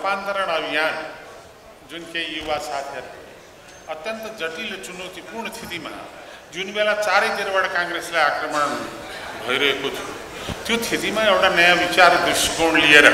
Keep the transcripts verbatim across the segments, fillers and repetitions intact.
रूपान्तरण अभियान जुन केही युवा साथीहरू अत्यन्त जटिल चुनौतीपूर्ण स्थितिमा जुन बेला चारैतिरबाट काङ्ग्रेसलाई आक्रमण भइरहेको थियो त्यो स्थितिमा एउटा नयाँ विचार दृष्टिकोण लिएर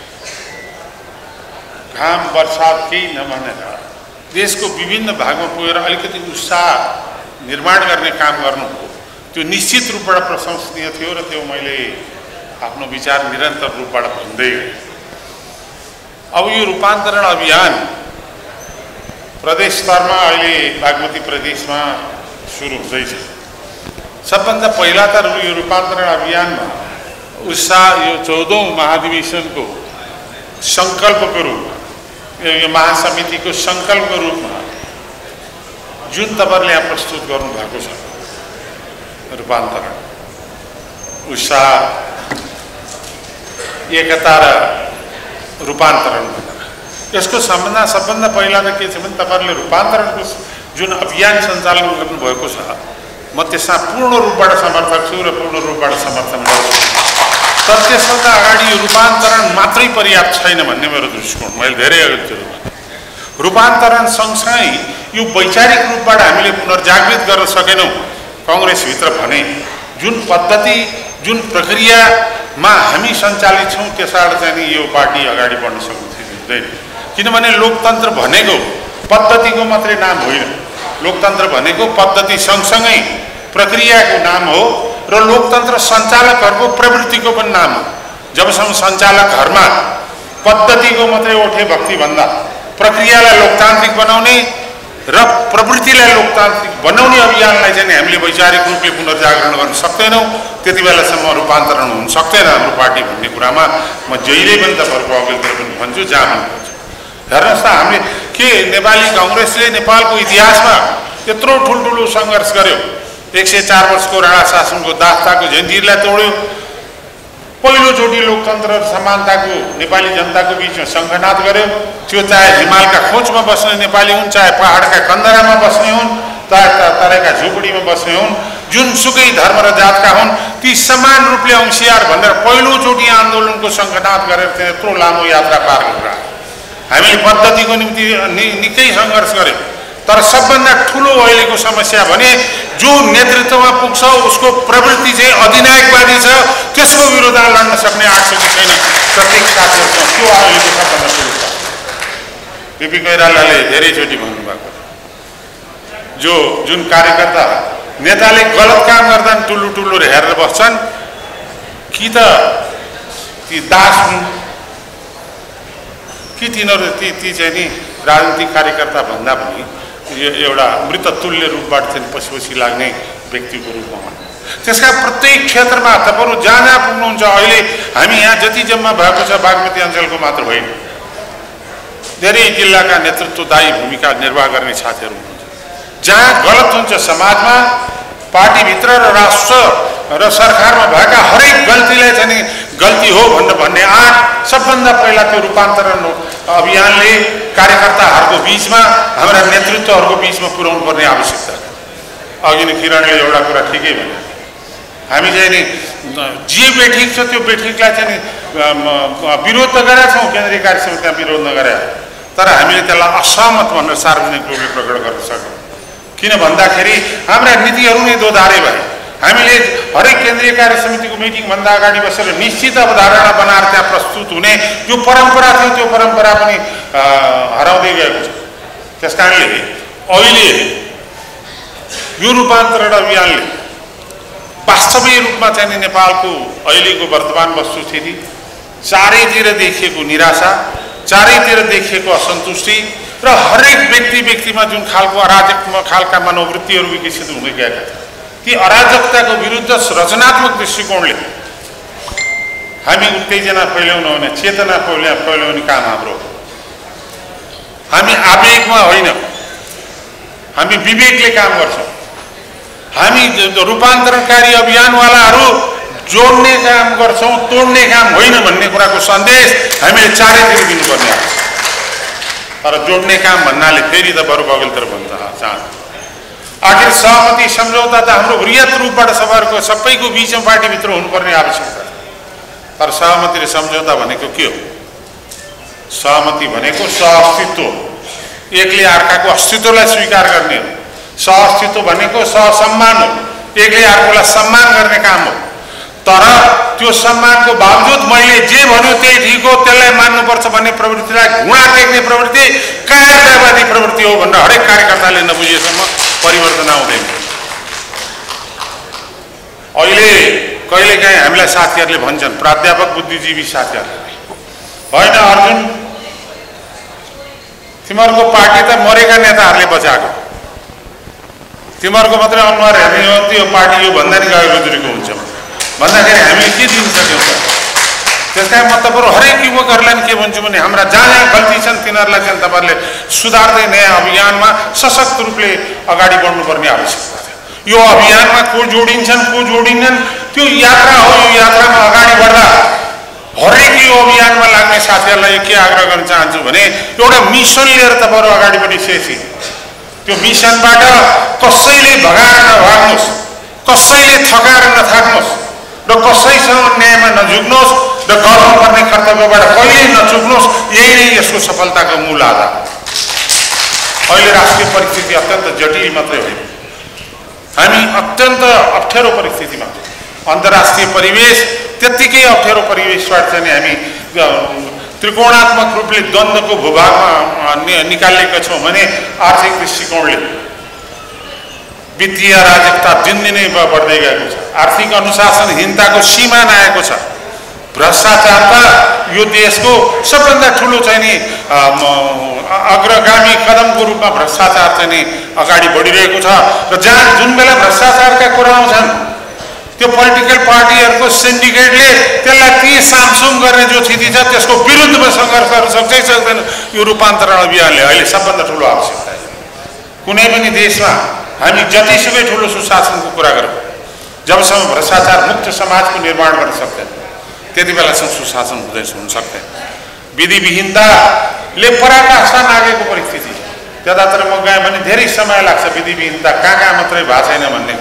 घाम वर्षा केही नभनेर देशको विभिन्न भागमा पुगेर अलिकति उत्साह निर्माण गर्ने काम गर्नु त्यो निश्चित रूपबाट प्रशंसनीय थियो र त्यो मैले आफ्नो विचार निरन्तर रूपबाट भन्दै गएँ। अब यो रूपान्तरण अभियान प्रदेश स्तरमा अहिले बागमती प्रदेशमा सुरु हुँदैछ। सबभन्दा पहिला त यो रूपान्तरण अभियानमा उत्साह यो चौधौं महाधिवेशनको सङ्कल्पको रूपमा यो महासमितिको सङ्कल्पको रूपमा जुन तपाईँहरूले यहाँ प्रस्तुत गर्नुभएको छ रूपान्तरण उत्साह एकता र रूपान्तरण यसको सम्बन्ध सबभन्दा पहिला त के छ भने तपाईँहरूले रूपान्तरणको जुन अभियान सञ्चालन गर्नुभएको छ म त्यसमा पूर्ण रूपबाट समर्थक छु र पूर्ण रूपबाट समर्थन गर्छु। तर त्यसभन्दा अगाडि यो रूपान्तरण मात्रै पर्याप्त छैन भन्ने मेरो दृष्टिकोण मैले धेरै अगाडि रूपान्तरण सँगसँगै यो वैचारिक रूपबाट हामीले पुनर्जागृत गर्न सकेनौँ काङ्ग्रेसभित्र भने जुन पद्धति जुन प्रक्रियामा हामी सञ्चालित छौँ त्यसबाट चाहिँ यो पार्टी अगाडि बढ्न सक्ने हुँदैन। किनभने लोकतन्त्र भनेको पद्धतिको मात्रै नाम होइन, लोकतन्त्र भनेको पद्धति सँगसँगै प्रक्रियाको नाम हो र लोकतन्त्र सञ्चालकहरूको प्रवृत्तिको पनि नाम हो। जबसम्म सञ्चालकहरूमा पद्धतिको मात्रै ओठे भक्ति भन्दा प्रक्रियालाई लोकतान्त्रिक बनाउने र प्रवृत्तिलाई लोकतान्त्रिक बनाउने अभियानलाई चाहिँ हामीले वैचारिक रूपले पुनर्जागरण गर्न सक्दैनौँ त्यति बेलासम्म रूपान्तरण हुन सक्दैन हाम्रो पार्टी भन्ने कुरामा म जहिले पनि तपाईँहरूको अघिल्तिर पनि भन्छु जहाँ भन्नुहुन्छ। हेर्नुहोस् त हामीले के नेपाली काङ्ग्रेसले नेपालको इतिहासमा यत्रो ठुल्ठुलो सङ्घर्ष गर्यो, एक सय चार वर्षको राणा शासनको दास्ताको जन्जिरलाई तोड्यो, पहिलोचोटि लोकतन्त्र र समानताको नेपाली जनताको बिचमा सङ्घनाद गर्यो। त्यो चाहे हिमालका खोजमा बस्ने नेपाली हुन्, चाहे पहाडका कन्दरामा बस्ने हुन्, चाहे तराईका झुपडीमा बस्ने हुन्, जुनसुकै धर्म र जातका हुन्, ती समान रूपले अंशियार भनेर पहिलोचोटि आन्दोलनको सङ्घनाद गरेर त्यहाँ यत्रो लामो यात्रा पार गरेर हामीले पद्धतिको निम्ति निकै सङ्घर्ष गर्यौँ। तर सबभन्दा ठुलो अहिलेको समस्या भने जो नेतृत्वमा पुग्छ उसको प्रवृत्ति चाहिँ अधिनायकवादी छ, त्यसको विरुद्धमा लड्न सक्ने आठसकी छैन प्रत्येक साथीहरूसँग। त्यो अहिलेको सबभन्दा ठुलो छ। बिपी कोइरालाले धेरैचोटि भन्नुभएको जो जुन कार्यकर्ता नेताले गलत काम गर्दा टुल्लु टुल्लु हेरेर बस्छन् कि त ती दास हुन् कि तिनीहरू ती ती चाहिँ नि राजनीतिक कार्यकर्ता भन्दा पनि यो एउटा मृततुल्य रूपबाट चाहिँ पछि पछि लाग्ने व्यक्तिको रूपमा हुन्। त्यसका प्रत्येक क्षेत्रमा तपाईँहरू जहाँ जहाँ पुग्नुहुन्छ अहिले हामी यहाँ जति जम्मा भएको छ बागमती अञ्चलको मात्र होइन, धेरै जिल्लाका नेतृत्वदायी भूमिका निर्वाह गर्ने साथीहरू हुनुहुन्छ। जहाँ गलत हुन्छ समाजमा पार्टीभित्र र राष्ट्र र सरकारमा भएका हरेक गल्तीलाई चाहिँ गल्ती हो भनेर भन्ने आँट सबभन्दा पहिला त्यो रूपान्तरण अभियानले कार्यकर्ताहरूको बिचमा हाम्रा नेतृत्वहरूको बिचमा पुर्याउनु पर्ने आवश्यकता। अघि नै किरणले एउटा कुरा ठिकै भन्यो, हामी चाहिँ नि जे बेठिक छ त्यो बेठिकलाई चाहिँ विरोध त गरेका छौँ, केन्द्रीय कार्य समितिमा विरोध नगरे, तर हामीले त्यसलाई असहमत भनेर सार्वजनिक रूपले प्रकट गर्न सक्यौँ। किन भन्दाखेरि हाम्रा नीतिहरू नै दोधारे भए। हामीले हरेक केन्द्रीय कार्य समितिको मिटिङभन्दा अगाडि बसेर निश्चित अवधारणा बनाएर त्यहाँ प्रस्तुत हुने जो परम्परा थियो त्यो परम्परा पनि हराउँदै गएको छ। त्यस कारणले अहिले यो रूपान्तरण अभियानले वास्तविक रूपमा चाहिँ नेपालको अहिलेको वर्तमान वस्तुस्थिति, चारैतिर देखिएको निराशा, चारैतिर देखिएको असन्तुष्टि र हरेक व्यक्ति व्यक्तिमा जुन खालको अराजक खालका मनोवृत्तिहरू विकसित हुँदै गएका थिए ती अराजकताको विरुद्ध रचनात्मक दृष्टिकोणले हामी उत्तेजना फैलाउनु भने चेतना फैला फैलाउने काम हाम्रो। हामी आवेगमा होइन, हामी विवेकले काम गर्छौँ। हामी रूपान्तरणकारी अभियानवालाहरू जोड्ने काम गर्छौँ, तोड्ने काम होइन भन्ने कुराको सन्देश हामीले चारैतिर दिनुपर्ने हो। तर जोड्ने काम भन्नाले फेरि त बरु अघिल्तिर भन्छ चाहन्छु आखिर सहमति सम्झौता त हाम्रो वृहत रूपबाट सबैको सबैको बिचमा पार्टीभित्र हुनुपर्ने आवश्यकता छ। तर सहमति र सम्झौता भनेको के हो? सहमति भनेको सहअस्तित्व, एकले अर्काको अस्तित्वलाई स्वीकार गर्ने हो। सहअस्तित्व भनेको सहसम्मान हो, एकले अर्कोलाई सम्मान गर्ने काम हो। तर त्यो सम्मानको बावजुद मैले जे भन्यो त्यही ठिक हो, त्यसलाई मान्नुपर्छ भन्ने प्रवृत्तिलाई घुँडा टेक्ने प्रवृत्ति कायरतावादी प्रवृत्ति हो भनेर हरेक कार्यकर्ताले नबुझेसम्म परिवर्तन आउँदैन। अहिले कहिलेकाहीँ हामीलाई साथीहरूले भन्छन्, प्राध्यापक बुद्धिजीवी साथीहरूले, होइन अर्जुन तिमीहरूको पार्टी त मरेका नेताहरूले बचाएको, तिमीहरूको मात्रै अनुहार हेर्ने हो त्यो पार्टी यो भन्दा नि गएको गुज्रेको हुन्छ भन्दाखेरि हामीले के दिन सक्यौँ त? त्यस कारण म तपाईँहरू हरेक युवकहरूलाई नि के भन्छु भने हाम्रा जहाँ जहाँ गल्ती छन् तिनीहरूलाई चाहिँ तपाईँहरूले सुधार्दै नयाँ अभियानमा सशक्त रूपले अगाडि बढ्नुपर्ने आवश्यकता छ। यो अभियानमा को जोडिन्छन् को जोडिन्छन् त्यो यात्रा हो। यो यात्रामा अगाडि बढ्दा हरेक यो अभियानमा लाग्ने साथीहरूलाई के आग्रह गर्न चाहन्छु भने एउटा मिसन लिएर तपाईँहरू अगाडि बढिसकेपछि त्यो मिसनबाट कसैले भगाएर नभाग्नुहोस्, कसैले थकाएर नथाक्नुहोस् र कसैसँग न्यायमा नझुक्नुहोस् र गर्नुपर्ने कर्तव्यबाट कहिल्यै नचुक्नुहोस्। यही नै यसको सफलताको मूल आधार। अहिले राष्ट्रिय परिस्थिति अत्यन्त जटिल मात्रै होइन, हामी अत्यन्त अप्ठ्यारो परिस्थितिमा, अन्तर्राष्ट्रिय परिवेश त्यत्तिकै अप्ठ्यारो परिवेशबाट चाहिँ हामी त्रिकोणात्मक रूपले द्वन्द्वको भूभागमा निकालेका छौँ भने आर्थिक दृष्टिकोणले वित्तीय अराजकता दिनदिनै बढ्दै गएको छ, आर्थिक अनुशासनहीनताको सीमा नआएको छ, भ्रष्टाचार त यो देशको सबभन्दा ठुलो चाहिँ नि अग्रगामी कदमको रूपमा भ्रष्टाचार चाहिँ नि अगाडि बढिरहेको छ। र जहाँ जुन बेला भ्रष्टाचारका कुरा आउँछन् त्यो पोलिटिकल पार्टीहरूको सिन्डिकेटले त्यसलाई ती सामसुम गर्ने जो स्थिति छ त्यसको विरुद्धमा सङ्घर्ष गर्न सक्छै सक्दैन। यो रूपान्तरण अभियानले अहिले सबभन्दा ठुलो आवश्यकता छ। कुनै पनि देशमा हामी जतिसुकै ठुलो सुशासनको कुरा गरौँ, जबसम्म भ्रष्टाचार मुक्त समाजको निर्माण गर्न सक्दैन त्यति बेलासम्म सुशासन हुँदै हुन सक्दैन। विधिविहीनताले पराकाष्ठा नागेको परिस्थिति छ। त्यतातिर म गएँ भने धेरै समय लाग्छ विधिविहीनता कहाँ कहाँ मात्रै भएको छैन भन्ने।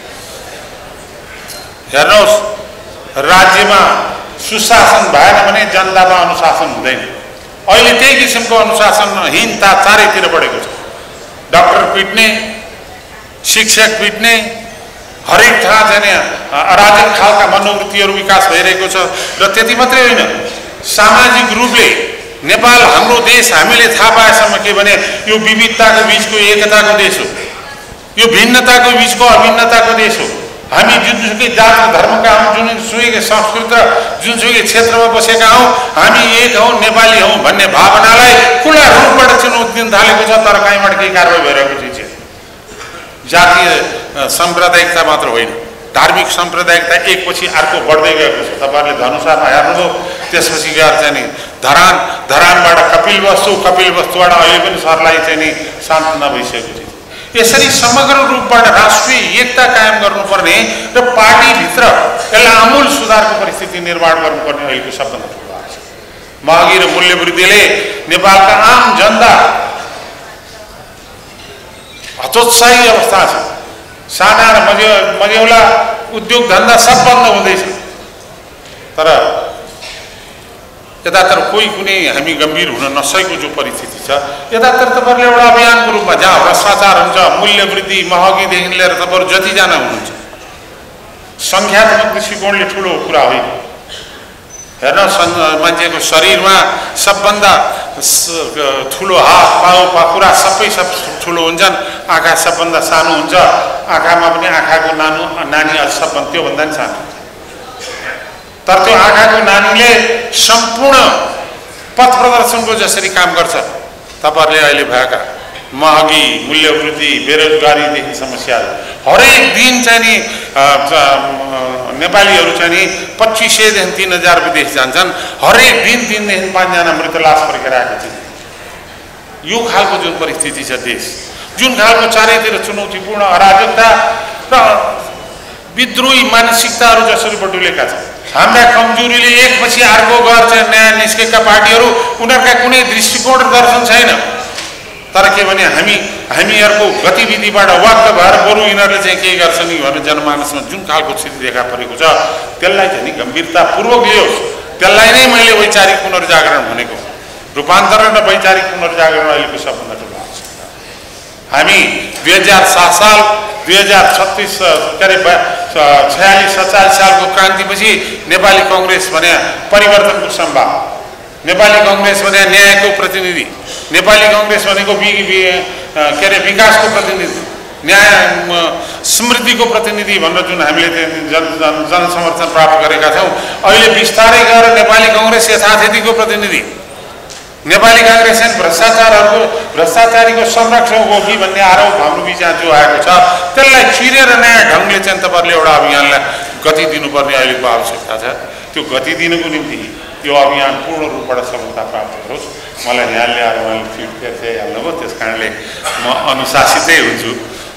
हेर्नुहोस्, राज्यमा सुशासन भएन भने जनतामा अनुशासन हुँदैन। अहिले त्यही किसिमको अनुशासनहीनता चारैतिर बढेको छ। डाक्टर पिट्ने, शिक्षक पिट्ने, हरेक ठाउँ चाहिँ अराजक खालका मनोवृत्तिहरू विकास भइरहेको छ। र त्यति मात्रै होइन, सामाजिक रूपले नेपाल हाम्रो देश हामीले थाहा पाएसम्म के भने यो विविधताको बिचको एकताको देश हो, यो भिन्नताको बिचको अभिन्नताको देश हो। हामी जुनसुकै जात धर्मका हौँ, जुनसुकै संस्कृत र जुनसुकै क्षेत्रमा बसेका हौँ, हामी एक हौँ, नेपाली हौँ भन्ने भावनालाई खुला रूपबाट चुनौती दिन थालेको छ। तर कहीँबाट केही कारवाही भइरहेको छ। जातीय साम्प्रदायिकता मात्र होइन, धार्मिक साम्प्रदायिकता एकपछि अर्को बढ्दै गएको छ। तपाईँहरूले धनुषामा हेर्नुभयो, त्यसपछि गएर चाहिँ नि धरान, धरानबाट कपिल वस्तु, कपिल वस्तुबाट अहिले पनि सरलाई चाहिँ नि सान्त्वना भइसकेको छ। यसरी समग्र रूपबाट राष्ट्रिय एकता कायम गर्नुपर्ने र पार्टीभित्र यसलाई आमूल सुधारको परिस्थिति निर्माण गर्नुपर्ने अहिलेको सबभन्दा ठुलो आवश्यक। महँगी र मूल्यवृद्धिले नेपालका आम जनता हतोत्साही अवस्था छ। साना र मजे मजेौला उद्योग धन्दा सब बन्द हुँदैछ। तर यतातिर कोही कुनै हामी गम्भीर हुन नसकेको जो परिस्थिति छ, यतातिर तपाईँहरूले एउटा अभियानको रूपमा जहाँ भ्रष्टाचार हुन्छ, मूल्य वृद्धि, महँगीदेखि लिएर तपाईँहरू जतिजना हुनुहुन्छ, सङ्ख्यात्मक दृष्टिकोणले ठुलो कुरा होइन। हेर्नुहोस्, मान्छेको शरीरमा सबभन्दा ठुलो हात, पाउ, पाखुरा सबै सब ठुलो हुन्छन्, आँखा सबभन्दा सानो हुन्छ, आँखामा पनि आँखाको नानो नानी सबभन्दा त्योभन्दा पनि सानो हुन्छ। तर त्यो आँखाको नानीले सम्पूर्ण पथ प्रदर्शनको जसरी काम गर्छ, तपाईँहरूले अहिले भएका महँगी, मूल्यवृद्धि, बेरोजगारीदेखि समस्याहरू हरेक दिन चाहिँ नि नेपालीहरू चाहिँ नि पच्चिस सयदेखि तिन हजार विदेश जान्छन्। हरेक दिन तिनदेखि पाँचजना मृत लास फर्केर आएको छ। यो खालको जुन परिस्थिति छ देश, जुन खालको चारैतिर चुनौतीपूर्ण अराजकता र विद्रोही मानसिकताहरू जसरी बटुलेका छन्, हाम्रा कमजोरीले एकपछि अर्को गएर चाहिँ नयाँ निस्केका पार्टीहरू, उनीहरूका कुनै दृष्टिकोण र दर्शन छैन। तर के भने हामी हामीहरूको गतिविधिबाट वाक्क भएर बरु यिनीहरूले चाहिँ के गर्छन् भनेर जनमानसमा जुन खालको स्थिति देखा परेको छ त्यसलाई चाहिँ नि गम्भीरतापूर्वक लियोस्। त्यसलाई नै मैले वैचारिक पुनर्जागरण भनेको। रूपान्तरण र वैचारिक पुनर्जागरण अहिलेको सबभन्दा ठुलो आवश्यकता। हामी दुई हजार सात साल दुई हजार छत्तिस के अरे छयालिस सत्तालिस सालको क्रान्तिपछि नेपाली कङ्ग्रेस भने परिवर्तनको सम्भाव, नेपाली कङ्ग्रेस भने न्यायको प्रतिनिधि, नेपाली कङ्ग्रेस भनेको के अरे विकासको प्रतिनिधि, न्याय समृद्धिको प्रतिनिधि भनेर जुन हामीले जन जनसमर्थन प्राप्त गरेका छौँ, अहिले बिस्तारै गएर नेपाली कङ्ग्रेस यथास्थितिको प्रतिनिधि, नेपाली कांग्रेस भ्रष्टाचारहरूको भ्रष्टाचारीको संरक्षक हो कि भन्ने आरोप हाम्रो बिचमा जो आएको छ त्यसलाई चिरेर नयाँ ढङ्गले चाहिँ तपाईँहरूले एउटा अभियानलाई गति दिनुपर्ने अहिलेको आवश्यकता छ। त्यो गति दिनको निम्ति यो अभियान पूर्ण रूपबाट सफलता प्राप्त गरोस्। मलाई यहाँ ल्याएर उहाँले फिडब्याक चाहिँ हाल्नुभयो, त्यस कारणले म अनुशासितै हुन्छु।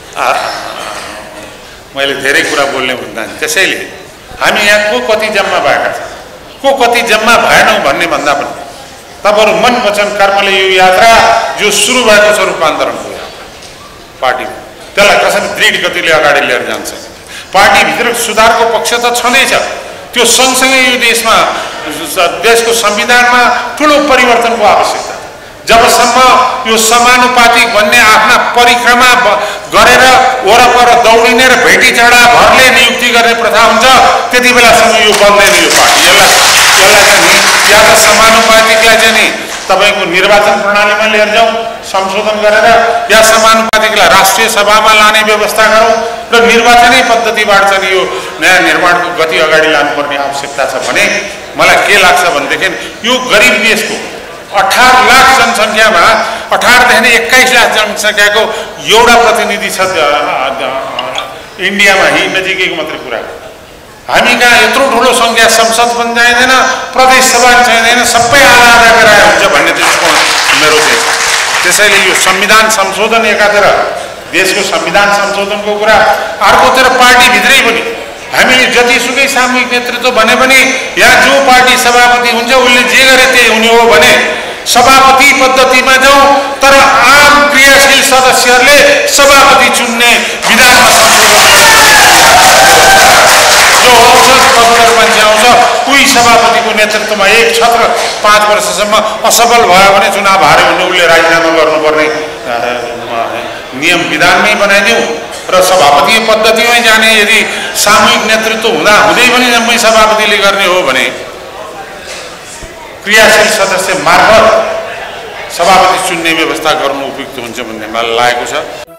मैले धेरै कुरा बोल्ने भन्दा त्यसैले हामी यहाँ को कति जम्मा भएका छौँ, को कति जम्मा भएनौँ भन्ने भन्दा पनि तपाईहरु मन वचन कर्मले यो यात्रा जो सुरु भएको छ रूपान्तरणको यात्रा पार्टी त्यसलाई कसरी दृढ गतिले अगाडि लिएर जान्छ। पार्टी भित्र सुधारको पक्ष त छँदैछ, त्यो सँगसँगै यो देशमा देशको संविधानमा ठुलो परिवर्तनको आवश्यकता। जबसम्म यो समानुपातिक भन्ने आफ्ना परिक्रमा गरेर वरपर दौडिने र भेटी चढा घरले नियुक्ति गर्ने प्रथा हुन्छ त्यति बेलासम्म यो बन्दैन। यो पार्टी यसलाई यसलाई चाहिँ या त समानुपातिकलाई चाहिँ नि तपाईको निर्वाचन प्रणालीमा लिएर जाउँ संशोधन गरेर, या समानुपातिकलाई राष्ट्रिय सभामा लाने व्यवस्था गरौँ र निर्वाचनै पद्धतिबाट चाहिँ यो नयाँ निर्माणको गति अगाडि लानुपर्ने आवश्यकता छ। भने मलाई के लाग्छ भनेदेखि यो गरिब देशको अठार लाख जनसङ्ख्यामा अठारदेखि एक्काइस लाख जनसङ्ख्याको एउटा प्रतिनिधि छ इन्डियामा, यही नजिकैको मात्रै कुरा। हामी कहाँ यत्रो ठुलो सङ्ख्या संसद पनि चाहिँदैन, प्रदेश सभा चाहिँदैन, सबै आधा आधा गराए हुन्छ भन्ने दृष्टिकोण मेरो चाहिँ। त्यसैले यो संविधान संशोधन एकातिर देशको संविधान संशोधनको कुरा, अर्कोतिर पार्टीभित्रै पनि हामीले जतिसुकै सामूहिक नेतृत्व भने पनि यहाँ जो पार्टी सभापति हुन्छ उसले जे गरे त्यही हुने हो भने सभापति पद्धतिमा जाउँ, तर आम क्रियाशील सदस्यहरूले सभापति चुन्ने विधानमा संशोधन जो औसत पदकर मान्छे आउँछ उही सभापतिको नेतृत्वमा एक छत्र पाँच वर्षसम्म असफल भयो भने चुनाव हार्यो भने उसले राजीनामा गर्नुपर्ने नियम विधानमै बनाइदिउँ र सभापति पद्धतिमै जाने। यदि सामूहिक नेतृत्व हुँदा हुँदै पनि जम्मै सभापतिले गर्ने हो भने क्रियाशील सदस्य मार्फत सभापति चुन्ने व्यवस्था गर्नु उपयुक्त हुन्छ भन्ने मलाई लागेको छ।